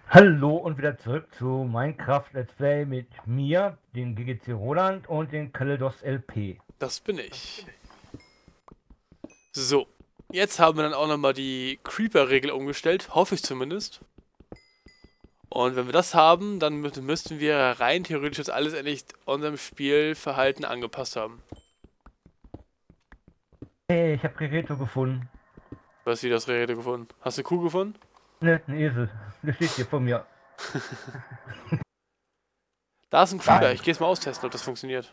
Hallo und wieder zurück zu Minecraft Let's Play mit mir, den GGC Roland und den Kaledos LP. Das bin ich. So, jetzt haben wir dann auch nochmal die Creeper-Regel umgestellt, hoffe ich zumindest. Und wenn wir das haben, dann müssten wir rein theoretisch jetzt alles endlich unserem Spielverhalten angepasst haben. Hey, ich habe Geräte gefunden. Du hast wieder das Rede gefunden. Hast du eine Kuh gefunden? Ne, ein Esel. Der steht hier vor mir. Da ist ein Creeper, Nein. ich gehe jetzt mal austesten, ob das funktioniert.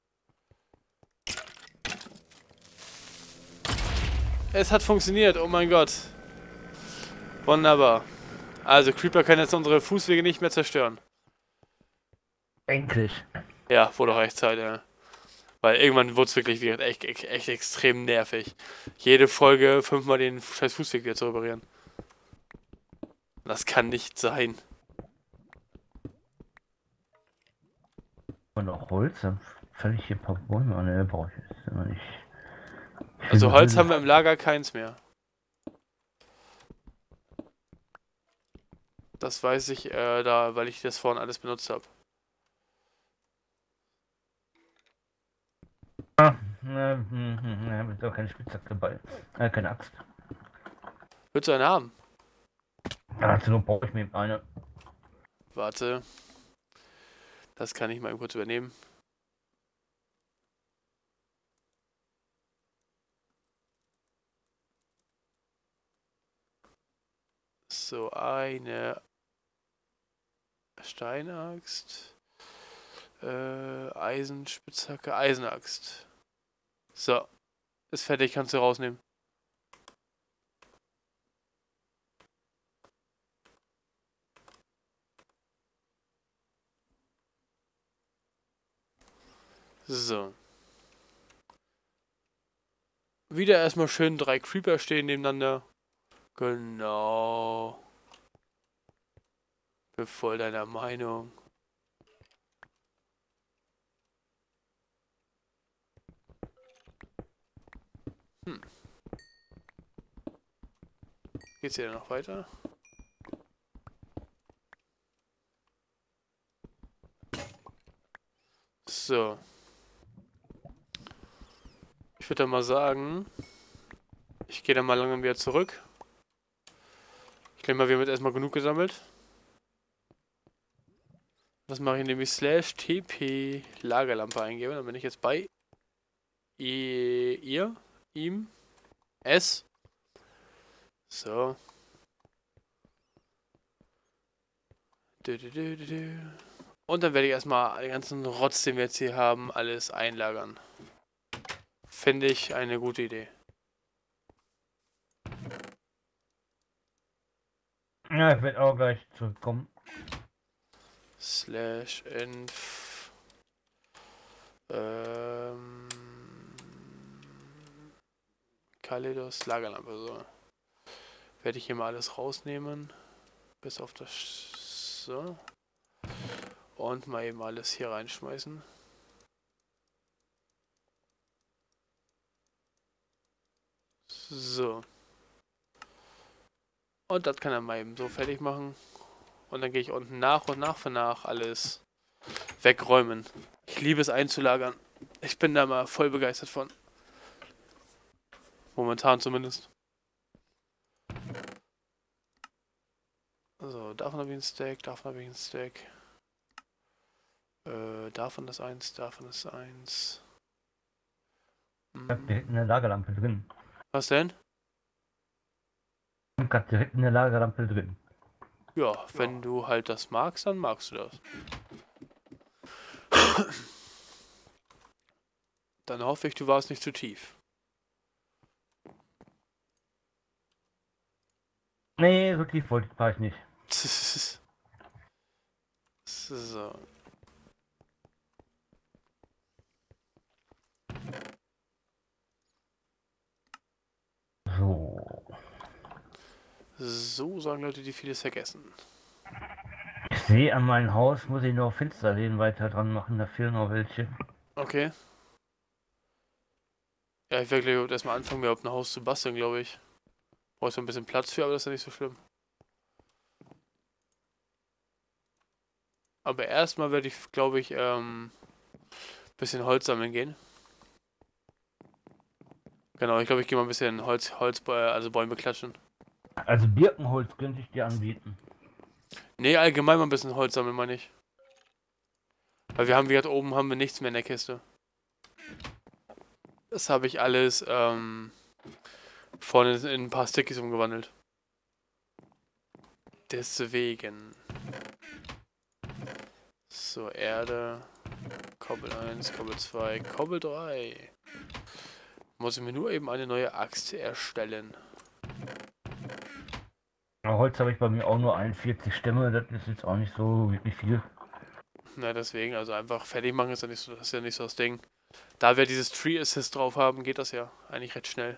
Es hat funktioniert, oh mein Gott. Wunderbar. Also Creeper können jetzt unsere Fußwege nicht mehr zerstören. Endlich. Ja, wurde auch echt Zeit, ja. Weil irgendwann wurde es wirklich wieder echt extrem nervig. Jede Folge 5-mal den scheiß Fußweg wieder zu reparieren. Das kann nicht sein. Und noch Holz, dann fäll ich hier ein paar Bäume an. Ne, brauche ich jetzt immer nicht. Ich will Also nur Holz haben Holz. wir im Lager keins mehr. Das weiß ich weil ich das vorhin alles benutzt habe. Ist doch keine Spitzhacke dabei. Keine Axt. Willst du eine haben? Dazu nur brauche ich mir eine. Warte. Das kann ich mal eben kurz übernehmen. So, eine Steinaxt. Eisenspitzhacke, Eisenaxt. So, ist fertig, kannst du rausnehmen. So. Wieder erstmal schön 3 Creeper stehen nebeneinander. Genau. Bin voll deiner Meinung. Hm. Geht's hier noch weiter? So. Ich würde dann mal sagen, ich gehe dann mal langsam wieder zurück. Ich denke mal, wir haben jetzt erstmal genug gesammelt. Was mache ich nämlich? /tp Lagerlampe eingeben. Dann bin ich jetzt bei ihm, es. So. Und dann werde ich erstmal den ganzen Rotz, den wir jetzt hier haben, alles einlagern. Finde ich eine gute Idee. Ja, ich werde auch gleich zurückkommen. /inf. Ähm. Kaleidos Lagerlampe. So. Werde ich hier mal alles rausnehmen. Bis auf das. So. Und mal eben alles hier reinschmeißen. So. Und das kann er mal eben so fertig machen. Und dann gehe ich unten nach und nach alles wegräumen. Ich liebe es einzulagern. Ich bin da mal voll begeistert von. Momentan zumindest. So, davon habe ich ein Stack, davon habe ich ein Stack. Davon ist eins, davon ist eins. Ich hab direkt in der Lagerlampe drin. Was denn? Ich hab direkt in der Lagerlampe drin. Ja, wenn du halt das magst, dann magst du das. Dann hoffe ich, du warst nicht zu tief. Nee, so tief war ich nicht. So. So. So sagen Leute, die vieles vergessen. Ich sehe an meinem Haus, muss ich noch Finsterläden weiter dran machen, da fehlen noch welche. Okay. Ja, ich werde gleich erstmal anfangen, mir überhaupt ein Haus zu basteln, glaube ich. Brauche ich so ein bisschen Platz für, aber das ist ja nicht so schlimm. Aber erstmal werde ich, glaube ich, bisschen Holz sammeln gehen. Genau, ich glaube, ich gehe mal ein bisschen also Bäume klatschen. Also Birkenholz könnte ich dir anbieten. Nee, allgemein mal ein bisschen Holz sammeln, meine ich. Weil wir haben, wie gesagt, oben haben wir nichts mehr in der Kiste. Das habe ich alles, vorne in ein paar Stickies umgewandelt. Deswegen. So, Erde. Koppel 1, Koppel 2, Koppel 3. Muss ich mir nur eben eine neue Axt erstellen. Aber Holz habe ich bei mir auch nur 41 Stämme, das ist jetzt auch nicht so wirklich viel. Na, deswegen, also einfach fertig machen ist ja nicht so, das ist ja nicht so das Ding. Da wir dieses Tree Assist drauf haben, geht das ja eigentlich recht schnell.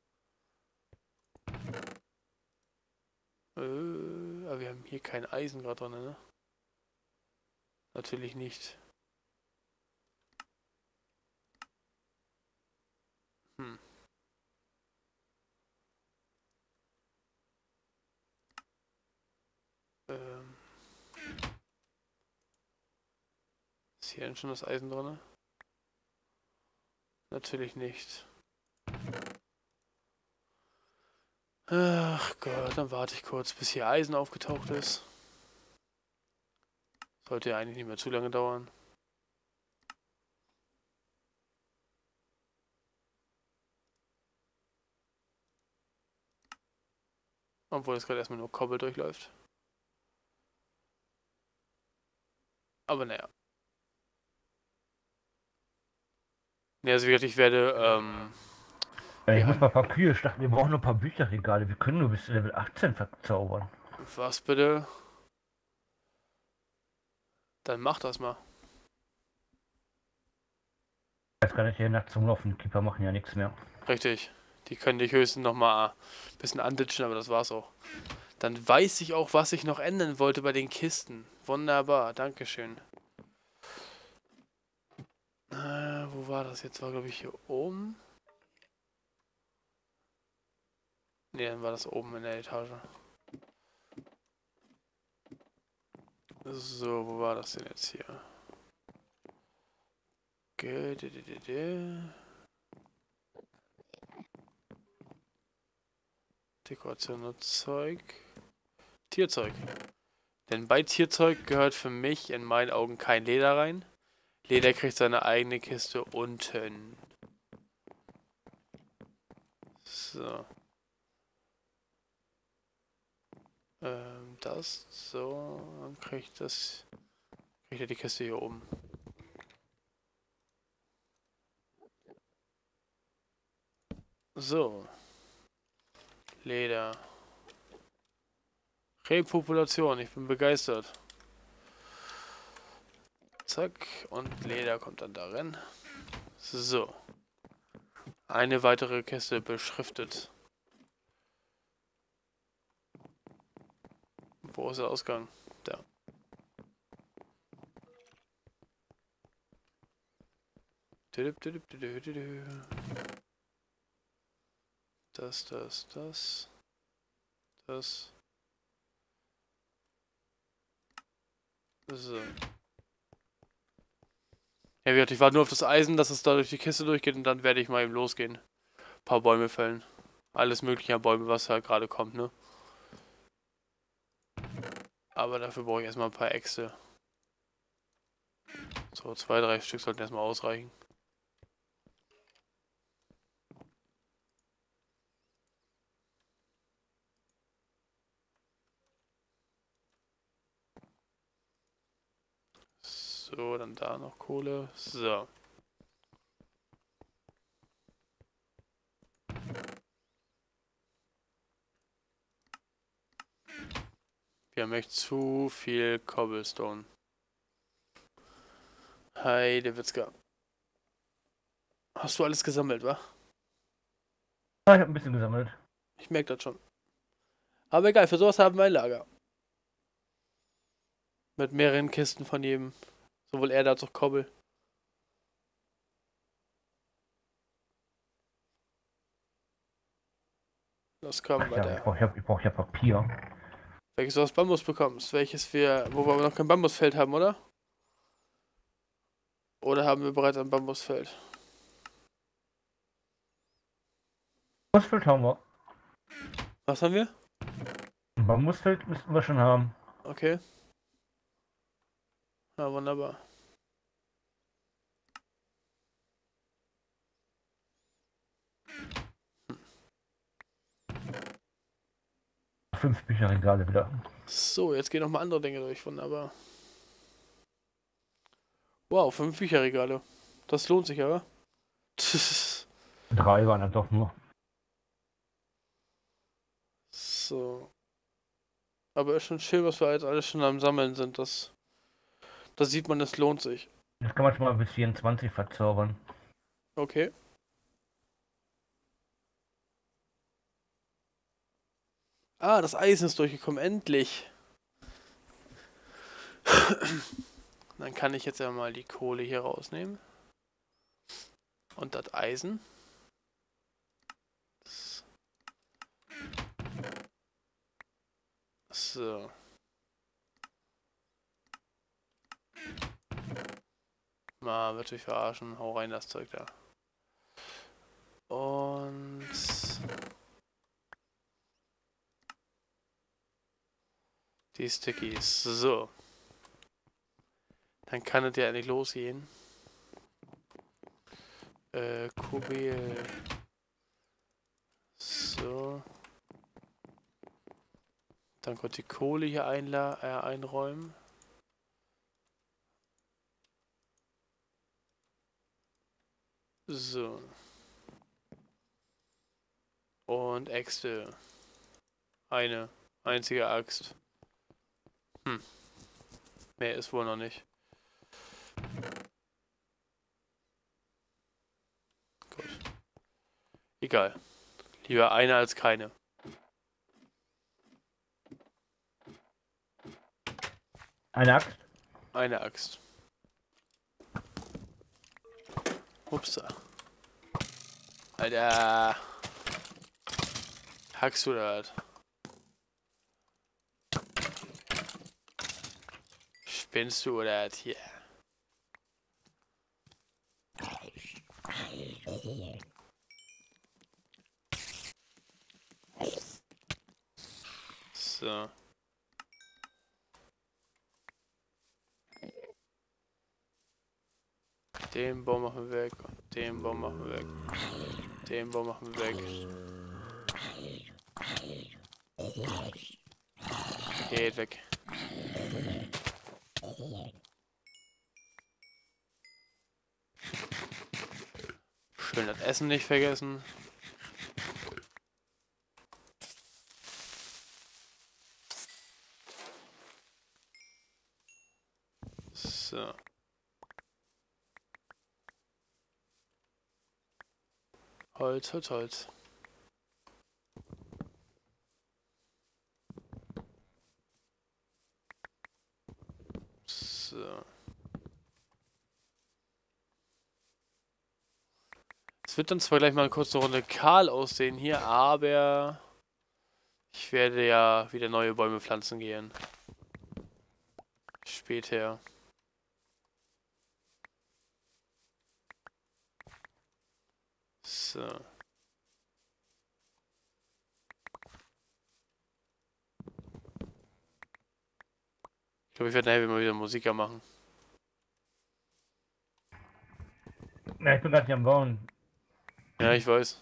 Aber wir haben hier kein Eisen gerade drin, ne? Natürlich nicht. Hm. Ähm. Ist hier denn schon das Eisen drin? Natürlich nicht. Ach Gott, dann warte ich kurz, bis hier Eisen aufgetaucht ist. Sollte ja eigentlich nicht mehr zu lange dauern. Obwohl es gerade erstmal nur Kobbel durchläuft. Aber naja. Ne, also wie gesagt, ich werde, Ich muss ja, mal ein paar Kühe starten, wir brauchen nur ein paar Bücherregale. Wir können nur bis Level 18 verzaubern. was bitte? Dann mach das mal. Jetzt kann ich hier nachts rumlaufen, die Keeper machen ja nichts mehr. Richtig. Die können dich höchstens nochmal ein bisschen anditschen, aber das war's auch. Dann weiß ich auch, was ich noch ändern wollte bei den Kisten. Wunderbar, Dankeschön. Wo war das jetzt? War, glaube ich, hier oben. Ne, dann war das oben in der Etage. So, wo war das denn jetzt hier? Dekoration und Zeug. Tierzeug. Denn bei Tierzeug gehört für mich in meinen Augen kein Leder rein. Leder kriegt seine eigene Kiste unten. So. Das so. Dann kriegt das. Kriegt er die Kiste hier oben. So. Leder. Repopulation, ich bin begeistert. Zack. Und Leder kommt dann darin. So. Eine weitere Kiste beschriftet. Wo ist der Ausgang? Da. Das. Das. So. Ja, wie gesagt, ich warte nur auf das Eisen, dass es da durch die Kiste durchgeht und dann werde ich mal eben losgehen. Ein paar Bäume fällen. Alles mögliche an Bäume, was halt gerade kommt, ne? Aber dafür brauche ich erstmal ein paar Äxte. So, 2, 3 Stück sollten erstmal ausreichen. So, dann da noch Kohle. So. Wir haben echt zu viel Cobblestone. Heide Witzka. Hast du alles gesammelt, wa? Ah, ich habe ein bisschen gesammelt. Ich merke das schon. Aber egal, für sowas haben wir ein Lager. Mit mehreren Kisten von jedem. Sowohl Erde als auch Kobbel. Das kommen Ach bei ja, der. ich brauch ja Papier. Welches du aus Bambus bekommst. Wo wir noch kein Bambusfeld haben, oder? Oder haben wir bereits ein Bambusfeld? Bambusfeld haben wir. Was haben wir? Ein Bambusfeld müssten wir schon haben. Okay. Ja, wunderbar. Fünf Bücherregale wieder. So, jetzt gehen noch mal andere Dinge durch. Wunderbar. Wow, 5 Bücherregale. Das lohnt sich aber. 3 waren dann doch nur. So. Aber ist schon schön, was wir jetzt alles schon am Sammeln sind. Das sieht man, es lohnt sich. Das kann man schon mal bis 24 verzaubern. Okay. Ah, das Eisen ist durchgekommen. Endlich. Dann kann ich jetzt ja mal die Kohle hier rausnehmen. Und das Eisen. So. Mal, wird mich verarschen. Hau rein das Zeug da. Und... die Stickies. So. Dann kann es ja endlich losgehen. Kubel. So. Dann kommt die Kohle hier einräumen. So. Und Äxte. Eine einzige Axt. Mehr ist wohl noch nicht. Gut. Egal. Lieber eine als keine. Eine Axt? Eine Axt. Upsa. Alter. Hackst du das? Spinnst du oder das hier? So. Den Baum machen wir weg. Und den Baum machen wir weg. Den Baum machen wir weg. Geht weg. Schön das Essen nicht vergessen. So. Holz, Holz, Holz. So. Es wird dann zwar gleich mal kurz eine Runde kahl aussehen hier, aber ich werde ja wieder neue Bäume pflanzen gehen. Später. So. Ich glaube, ich werde nachher mal wieder Musiker machen. Ja, ich bin gerade hier am Bauen. Ja, ich weiß.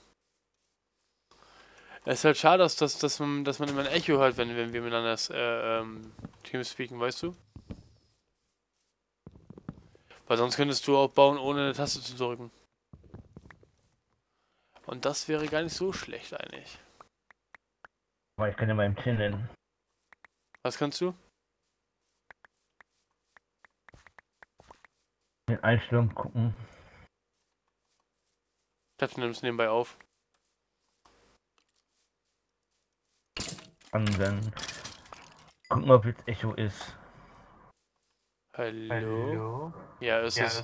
Es ist halt schade, dass man immer ein Echo hört, wenn wir miteinander Teamspeaken, weißt du? Weil sonst könntest du auch bauen, ohne eine Taste zu drücken. Und das wäre gar nicht so schlecht eigentlich. Aber ich kann ja mal im Tinnen. Was kannst du? In den Einstellungen gucken. Ich dachte, du nimmst nebenbei auf. Und dann gucken, ob jetzt Echo ist. Hallo? Ja, ist es.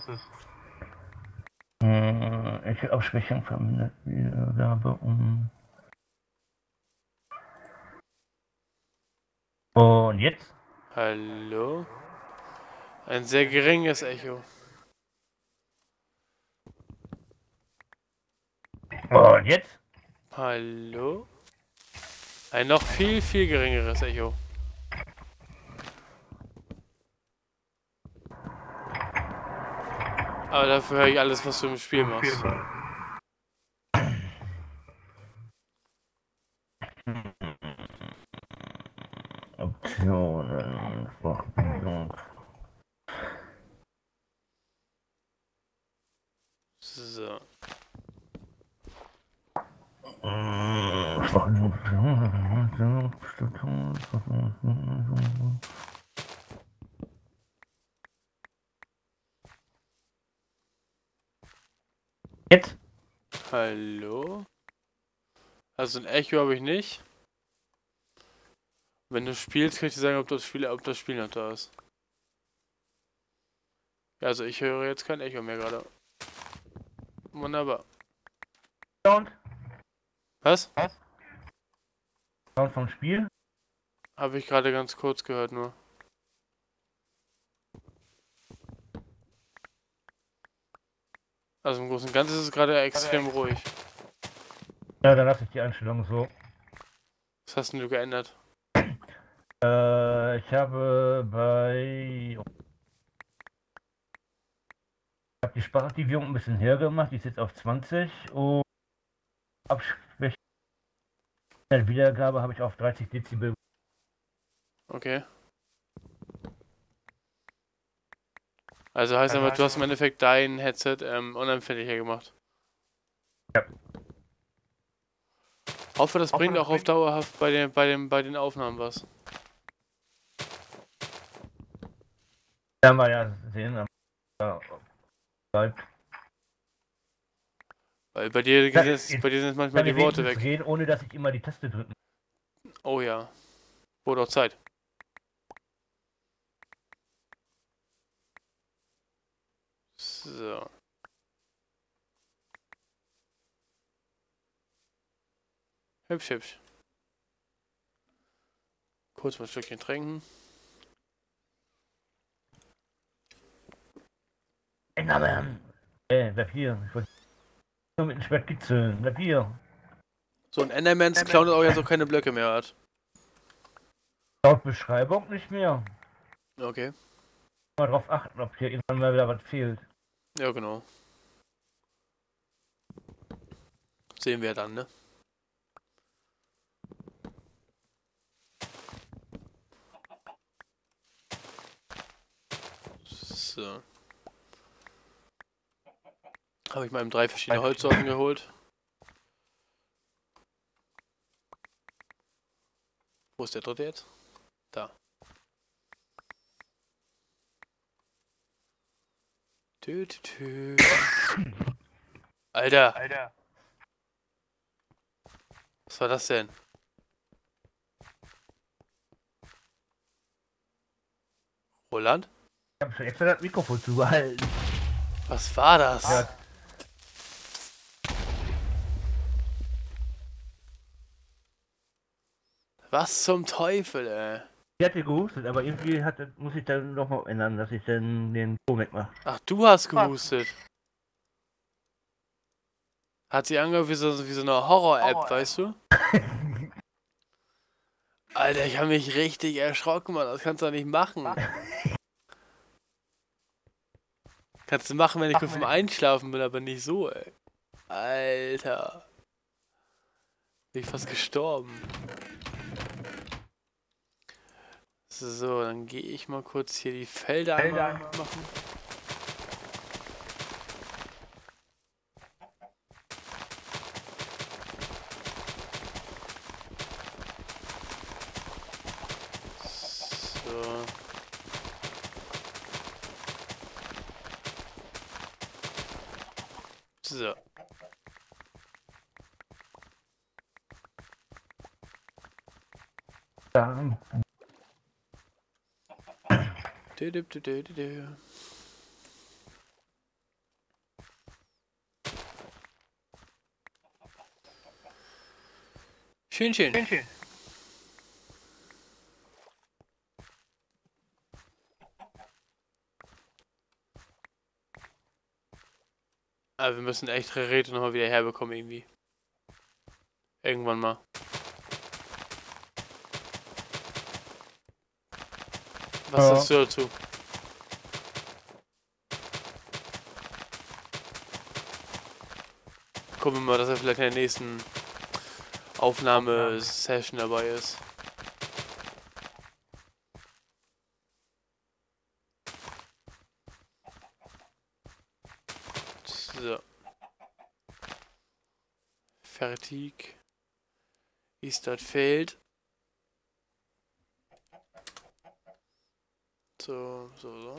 Echo-Abschwächung vermindert Wiedergabe um Und jetzt? Hallo? Ein sehr geringes Echo. Und jetzt? Hallo? Ein noch viel, viel geringeres Echo. Aber dafür höre ich alles, was du im Spiel machst. Optionen. Verbindung. So. Jetzt? Hallo? Also ein Echo habe ich nicht. Wenn du spielst, kann ich dir sagen, ob das Spiel noch da ist. Ja, also ich höre jetzt kein Echo mehr gerade. Wunderbar. Sound? Was? Sound vom Spiel? Habe ich gerade ganz kurz gehört nur. Also im Großen und Ganzen ist es gerade extrem ruhig. Ja, dann lasse ich die Einstellung so. Was hast denn du geändert? Ich habe bei. Ich habe die Sprachaktivierung ein bisschen höher gemacht, die ist jetzt auf 20 und Abschwächung der Wiedergabe habe ich auf 30 Dezibel. Okay. Also heißt aber, du hast im Endeffekt dein Headset unempfindlicher gemacht. Ja. Hoffe, das bringt auch auf dauerhaft bei den Aufnahmen was. Werden wir ja sehen. Aber, bleibt. Weil bei dir sind manchmal die Worte weg. Reden, ohne dass ich immer die Taste drücken. Oh ja. Wurde auch Zeit. So. Hübsch, hübsch. Kurz mal ein Stückchen trinken. Bleib hier. Ich wollte nur mit dem Schwert kitzeln. Bleib hier. So ein Endermans Clown auch jetzt auch keine Blöcke mehr hat. Laut Beschreibung nicht mehr. Okay. Mal drauf achten, ob hier irgendwann mal wieder was fehlt. Ja, genau. Sehen wir dann, ne? So. Habe ich mal 3 verschiedene Holzsorten geholt. Wo ist der dritte jetzt? Da. Tü, tü, tü. Alter. Was war das denn? Roland? Ich habe schon extra das Mikrofon zugehalten. Was war das? Ja. Was zum Teufel, ey? Die hatte gehustet, aber irgendwie muss ich dann noch mal ändern, dass ich dann den Ton wegmache. Ach, du hast gehustet. Hat sie angehört wie so eine Horror-App, weißt du? Alter, ich habe mich richtig erschrocken, Mann. Das kannst du doch nicht machen. Kannst du machen, wenn ich kurz vom Einschlafen bin, aber nicht so, ey. Alter. Bin ich fast gestorben. So, dann gehe ich mal kurz hier die Felder einmal machen. So. So. Ja. Du, du, du, du, du, du. Schön, schön. Aber wir müssen echt Räte nochmal wieder herbekommen irgendwie. Irgendwann mal. Was sagst du dazu? Gucken wir mal, dass er vielleicht in der nächsten Aufnahmesession dabei ist. So. Fertig. Ist das Feld. So.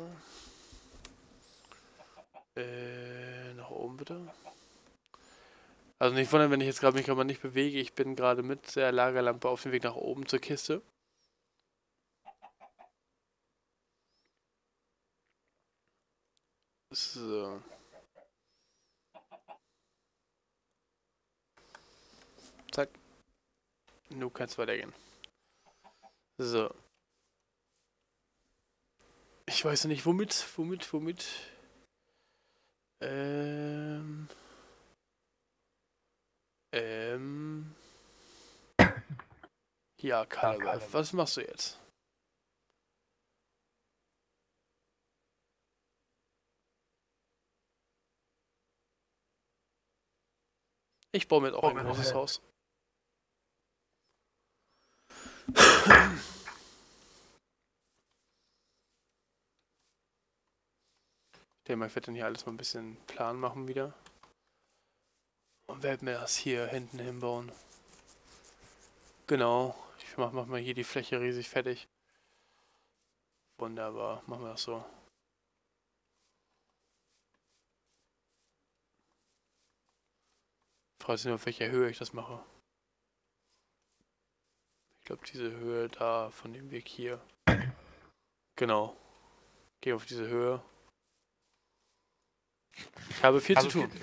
Nach oben bitte. Also nicht wundern, wenn ich jetzt gerade mich gerade nicht bewege. Ich bin gerade mit der Lagerlampe auf dem Weg nach oben zur Kiste. So. Zack. Nu kann's weitergehen. So. Ich weiß noch nicht, womit. Ja, Karneval. Was machst du jetzt? Ich baue mir jetzt auch ein großes Haus. Ich werde dann hier alles mal ein bisschen plan machen wieder. Und werde mir das hier hinten hinbauen. Genau. Ich mach mal hier die Fläche riesig fertig. Wunderbar. Machen wir das so. Fragt sich nur, auf welcher Höhe ich das mache. Ich glaube, diese Höhe da von dem Weg hier. Genau. Gehe auf diese Höhe. Ich habe viel zu tun.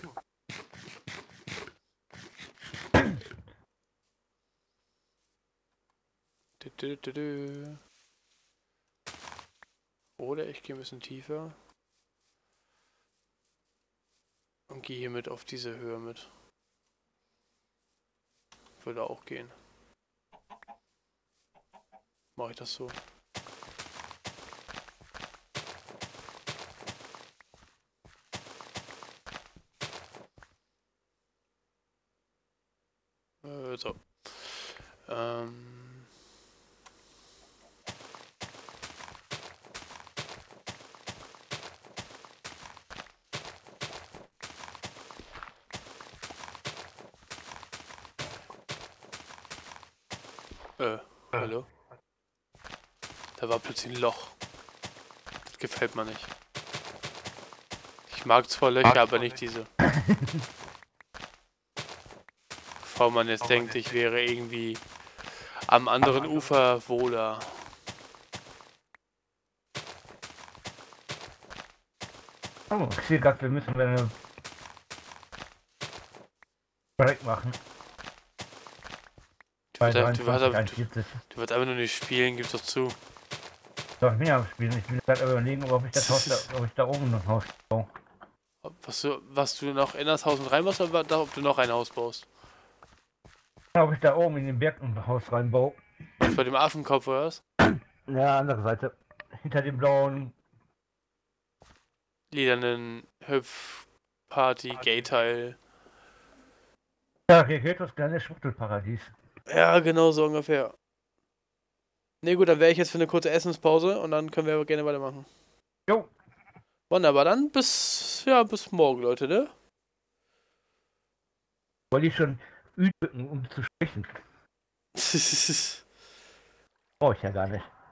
Oder ich gehe ein bisschen tiefer. Und gehe hiermit auf diese Höhe mit. Würde auch gehen. Mache ich das so. So. Hallo? Da war plötzlich ein Loch. Das gefällt mir nicht. Ich mag zwar Löcher, aber nicht diese. Bevor man jetzt denkt, ich wäre irgendwie am anderen Ufer wohler. Oh, ich sehe gerade, wir müssen eine Break machen. Du wirst einfach nur nicht spielen, gib's doch zu. Doch, ich bin ja am Spielen. Ich bin gerade überlegen, ob ich da oben noch ein Haus baue. Was du noch in das Haus mit reinbaust oder ob du noch ein Haus baust? Ja, ob ich da oben in den Berg ein Haus reinbaue. Bei dem Affenkopf oder was? Ja, andere Seite. Hinter dem blauen liedernden Hüpf-Party-Gay-Teil. Ja, hier geht das kleine Schwuchtelparadies. Ja, genau so ungefähr. Ne, gut, dann wäre ich jetzt für eine kurze Essenspause und dann können wir aber gerne weitermachen. Jo. Wunderbar, dann bis morgen, Leute, ne? Wollte ich schon üben, um zu sprechen. Brauche ich ja gar nicht.